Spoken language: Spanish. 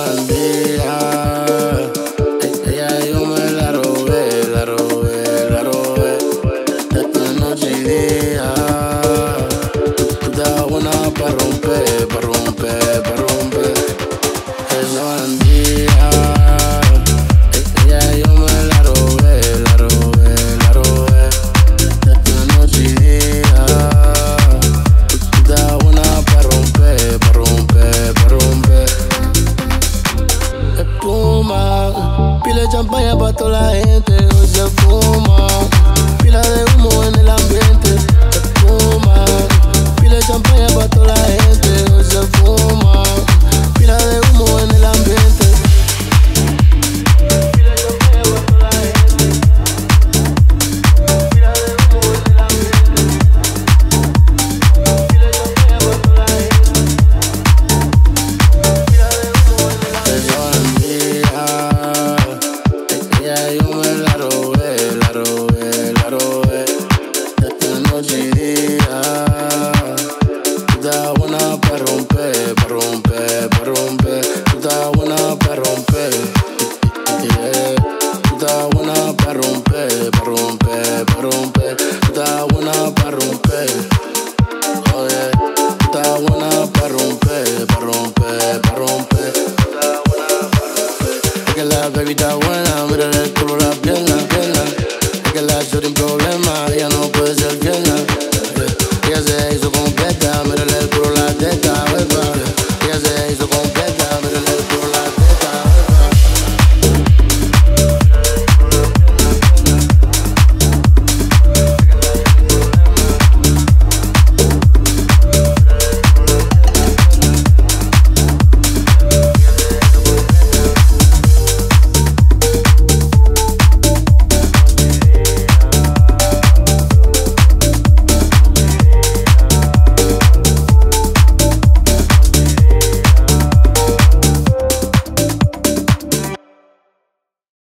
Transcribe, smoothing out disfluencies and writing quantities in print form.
bandía. Ella yo me la robé, la robé, la robé. De noche y día. Tú estás buena pa' romper, pa' romper, pa' romper. Esa bandía. Ella yo me la robé, la robé, la robé. De noche y día. Tú estás buena pa' romper, pa' romper, pa' romper. Espuma, pila de champaña pa' toda la gente. Hoy se fuma, pila de humo en el ambiente. Espuma, pila de champaña pa' toda la gente. Hoy se fuma, pila de humo en el ambiente. Pila de champaña pa' toda la gente. Pila de humo en el ambiente. Pila de champaña pa' toda la gente. Pila de humo en el ambiente. Esa bandía, ella yo me la robé, la robé, la robé. De noche y día. Tú estás buena pa' romper, pa' romper, pa' romper. Tú estás buena pa' romper. Yeah. Tú estás buena pa' romper, pa' romper, pa' romper. Tú estás buena pa' romper. Oh yeah. Tú estás buena pa' romper, pa' romper, pa' romper. Tú estás buena pa' romper. Es que la baby está buena, mira el culo, la pierna, pierna. Es que la shorty un problema, ella no puede